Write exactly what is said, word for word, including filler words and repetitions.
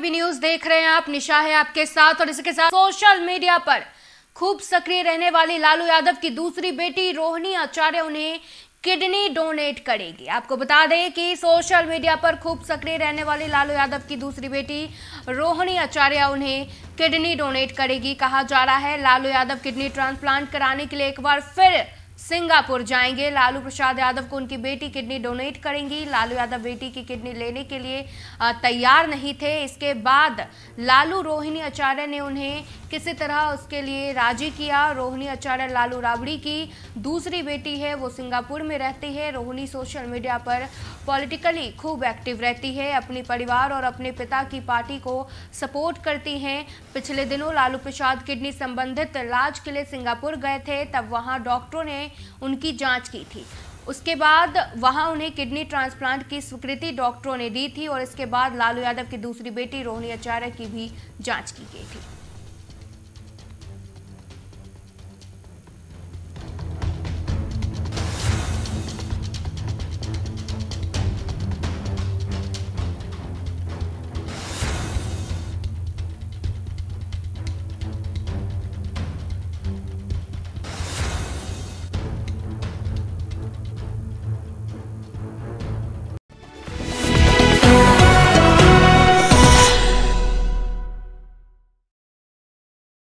TV news देख रहे हैं आप। निशा है आपके साथ और इसके साथ सोशल मीडिया पर खूब सक्रिय रहने वाली लालू यादव की दूसरी बेटी रोहिणी आचार्य उन्हें किडनी डोनेट करेगी। आपको बता दें कि सोशल मीडिया पर खूब सक्रिय रहने वाली लालू यादव की दूसरी बेटी रोहिणी आचार्य उन्हें किडनी डोनेट करेगी। कहा जा रहा है लालू यादव किडनी ट्रांसप्लांट कराने के लिए एक बार फिर सिंगापुर जाएंगे। लालू प्रसाद यादव को उनकी बेटी किडनी डोनेट करेंगी। लालू यादव बेटी की किडनी लेने के लिए तैयार नहीं थे। इसके बाद लालू रोहिणी आचार्य ने उन्हें किसी तरह उसके लिए राजी किया। रोहिणी आचार्य लालू राबड़ी की दूसरी बेटी है, वो सिंगापुर में रहती है। रोहिणी सोशल मीडिया पर पॉलिटिकली खूब एक्टिव रहती है, अपने परिवार और अपने पिता की पार्टी को सपोर्ट करती हैं। पिछले दिनों लालू प्रसाद किडनी संबंधित इलाज के लिए सिंगापुर गए थे, तब वहां डॉक्टरों ने उनकी जांच की थी। उसके बाद वहां उन्हें किडनी ट्रांसप्लांट की स्वीकृति डॉक्टरों ने दी थी और इसके बाद लालू यादव की दूसरी बेटी रोहिणी आचार्य की भी जांच की गई थी।